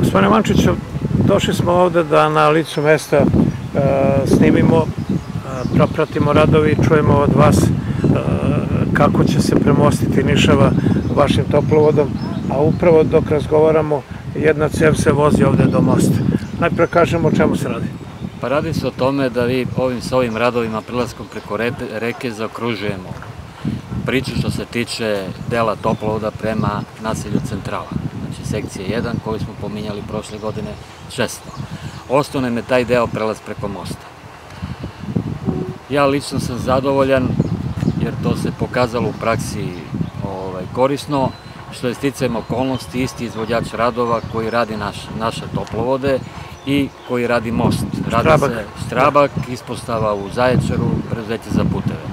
Gospodine Mančiću, došli smo ovde da na licu mesta snimimo, propratimo radovi i čujemo od vas kako će se premostiti Nišava vašim toplovodom, a upravo dok razgovaramo jedna cev se vozi ovde do mosta. Najpre kažemo o čemu se radi. Pa radi se o tome da vi sa ovim radovima prilaskom preko reke zaokružujemo priču što se tiče dela toplovoda prema naselju Centrala. Znači sekcije 1 koju smo pominjali prošle godine 600. Ostao nam je taj deo prelaz preko mosta. Ja lično sam zadovoljan jer to se pokazalo u praksi korisno, što je sticajem okolnosti isti izvođač radova koji radi naše toplovode i koji radi most. Radi se Štrabak, ispostava u Zaječaru, preduzeće za puteve.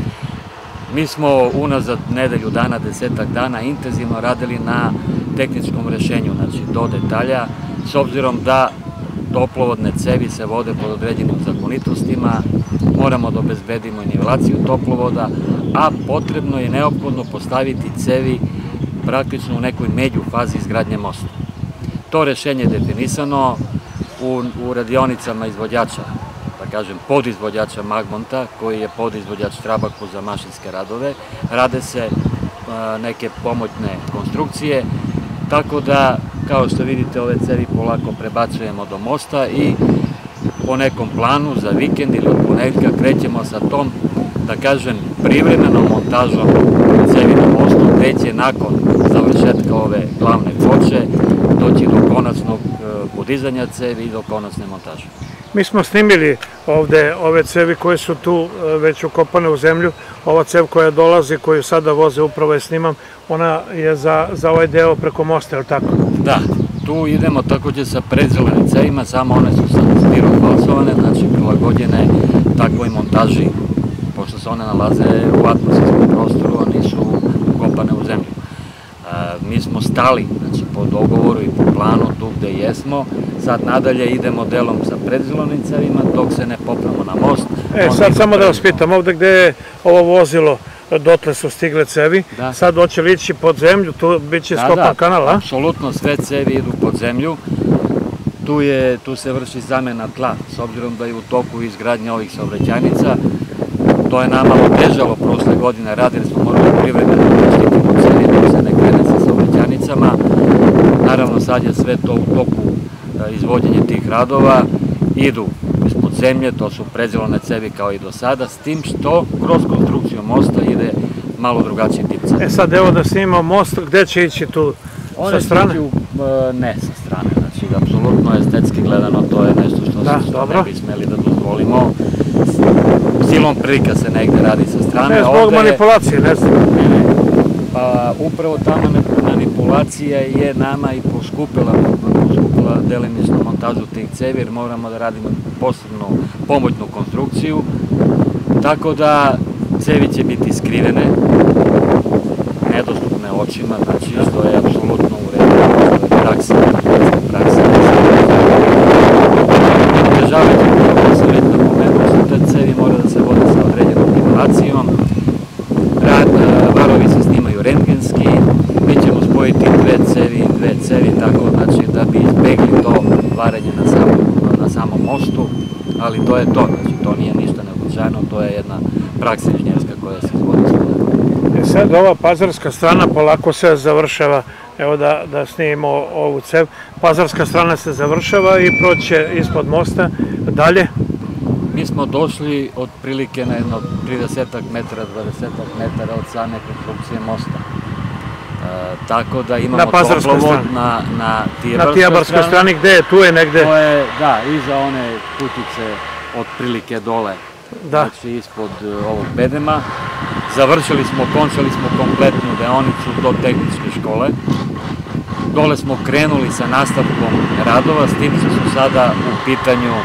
Mi smo unazad nedelju dana, 10-ak dana intenzivno radili na tehničkom rešenju, znači do detalja, s obzirom da toplovodne cevi se vode pod određenim zakonitostima, moramo da obezbedimo i nivelaciju toplovoda, a potrebno je neophodno postaviti cevi praktično u nekoj međufazi izgradnje mosta. To rešenje je definisano u radionicama izvođača, da kažem podizvođača Magmonta, koji je podizvođač Štrabaku za mašinske radove. Rade se neke pomoćne konstrukcije, tako da, kao što vidite, ove cevi polako prebacujemo do mosta i po nekom planu za vikend ili od ponedeljka krećemo sa tom, da kažem, privremenom montažom cevi na mostu, gde će nakon završetka ove glavne ploče doći do konačnog podizanja cevi i do konačne montaže. Mi smo snimili ovde ove cevi koje su tu već ukopane u zemlju. Ova cev koja dolazi, koju sada voze, upravo je snimam, ona je za ovaj deo preko mosta, je li tako? Da, tu idemo takođe sa predzelenim cevima, samo one su sad stirofalsovane, znači prilagođene takvoj montaži, pošto se one nalaze u atmosferskom prostoru, a nisu ukopane u zemlju. Mi smo stali, znači po dogovoru i po planu tu gde jesmo, sad nadalje idemo delom sa predzelovnim cevima dok se ne popnemo na most. Sad samo da vas pitam, ovde gde je ovo vozilo, dotle su stigle cevi, sad hoće li ići pod zemlju, tu bit će skopan kanal, a? Da, apsolutno sve cevi idu pod zemlju, tu se vrši zamena tla, s obzirom da je u toku izgradnja ovih saobraćajnica. To je nama otežalo prošle godine, radili smo morali privremeno štitimo cevi dok se ne krene sa saobraćajnicama. Naravno, sad je sve to u toku izvođenja tih radova, idu ispod zemlje, to su predzelovne cevi kao i do sada, s tim što kroz konstrukciju mosta ide malo drugačiji tip cevi. Sad evo da snimamo most, gde će ići tu? Sa strane? Ne sa strane, znači apsolutno estetski gledano to je nešto što ne bi smeli da dozvolimo. Silom prilika se negde radi sa strane. Ne, zbog manipulacije, ne znam. Pa upravo ta manipulacija je nama i poskupila delimično montažu tih cevi, jer moramo da radimo posebnu pomoćnu konstrukciju, tako da cevi će biti skrivene, nedostupne očima, znači što je apsolutno u redu, praksa. Održavajući kako sam već napomenuo, što te cevi mora da se vode sa određenom nivelacijom, varovi se snimaju rentgenski, mi ćemo spojiti dve cevi, tako znači da bi izbegli to varenje na samom mostu, ali to je to, znači to nije ništa neuobičajeno, to je jedna praksa inženjerska koja se izvodi svuda. Sad ova pazarska strana polako se završava, evo da snimimo ovu cev, pazarska strana se završava i proće ispod mosta, dalje? Mi smo došli otprilike na jedno 30 metara, 20 metara od same konstrukcije mosta. Tako da imamo toplovod na Tijabarskoj strani. Gde je? Tu je negde? To je, da, iza one putice otprilike dole, znači ispod ovog bedema. Končali smo kompletnu deonicu do tehničke škole. Dole smo krenuli sa nastavkom radova, s tim što su sada u pitanju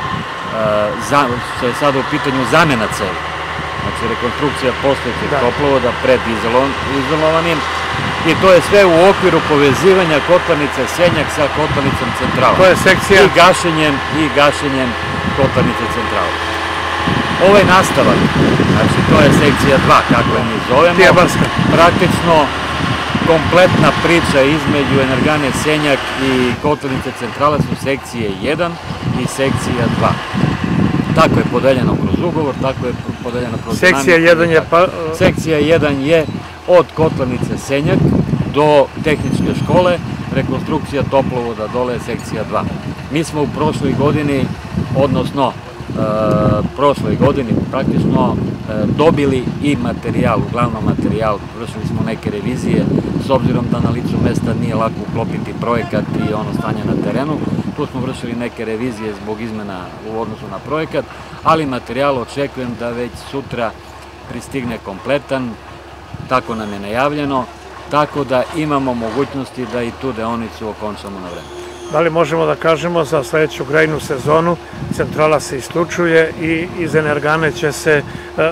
zamena cevi. Znači rekonstrukcija postojećeg toplovoda pred izolovanim i to je sve u okviru povezivanja kotlarnice Senjak sa kotlarnicom Centrala. To je sekcija? I gašenjem kotlarnice Centrala. Ovaj nastavak, znači to je sekcija 2, kako je mi zovemo, praktično kompletna priča između Energane Senjak i Kotlovnice centrale su sekcije 1 i sekcija 2. Tako je podeljeno kroz ugovor, tako je podeljeno kroz dinamiku. Sekcija 1 je od Kotlovnice Senjak do tehničke škole, rekonstrukcija toplovoda dole je sekcija 2. Mi smo u prošloj godini, odnosno prošloj godini praktično dobili i materijal, uglavnom materijal, vršili smo neke revizije, s obzirom da na licu mesta nije lako uklopiti projekat i ono stanje na terenu. Tu smo vršili neke revizije zbog izmena u odnosu na projekat, ali materijal očekujem da već sutra pristigne kompletan, tako nam je najavljeno, tako da imamo mogućnosti da i tu deonicu okončamo na vreme. Da li možemo da kažemo za sledeću grejnu sezonu centrala se isključuje i iz Energane će se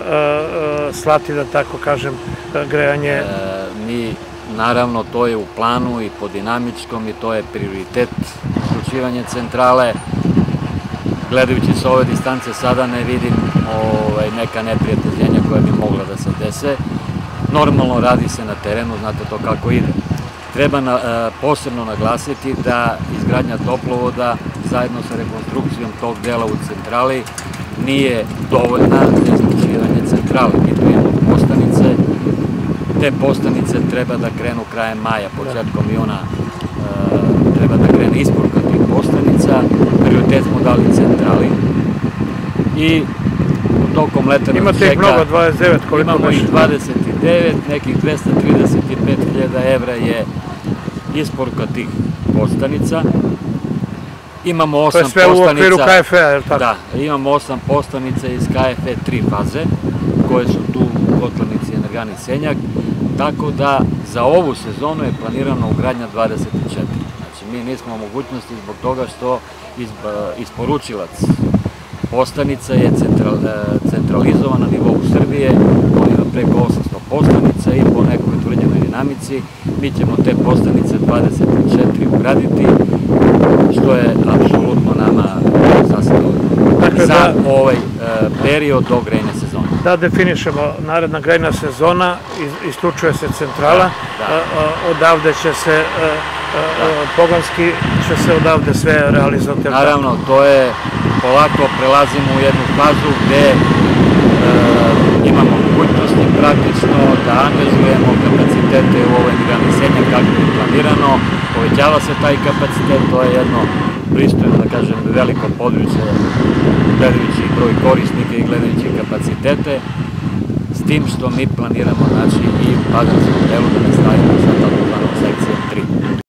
slati, da tako kažem, grejanje? Mi, naravno, to je u planu i po dinamičkom i to je prioritet isključivanje centrale. Gledajući sa ove distance sada ne vidim neka neprijateljenja koja bi mogla da se dese. Normalno radi se na terenu, znate to kako ide. Treba posebno naglasiti da izgradnja toplovoda zajedno sa rekonstrukcijom tog dela u centrali nije dovoljna za isključivanje centrale. Mi tu imamo postanice, te postanice treba da krenu krajem maja, početkom juna treba da krene isporuka tih postanica, prioritet smo dali centrali i tokom leta nas čeka... Imate ih mnogo, 29, koliko imamo baš? Ih 29, nekih 235.000 evra je isporuka tih postanica. Imamo 8 postanica... To je sve u okviru KFE-a, je li tako? Da, imamo 8 postanica iz KFE 3 faze, koje su tu u Kotlovnici Energani Senjak, tako da za ovu sezonu je planirano ugradnja 24. Znači, mi nismo u mogućnosti zbog toga što isporučilac postanica je centralizovan na nivou Srbije, on ima preko 800 postanica i po nekoj utvrđenoj dinamici mi ćemo te postanice 24 ugraditi, što je apsolutno nama sasvim dovoljno za ovaj period do grejne sezone. Da definišemo, naredna grejna sezona, isključuje se centrala, odavde će se, pogonski će se odavde sve realizovati. Naravno, to je, polako prelazimo u jednu fazu gde imamo mogućnosti praktično da angažujemo kapacitete u ovoj Energani Senjak kako je planirano, povećava se taj kapacitet, to je jedno pristojno, da kažem, veliko područje gledajući broj korisnika i gledajući kapacitete, s tim što mi planiramo, znači, i u padanskom delu da nastavimo sa tako sekcijom 3.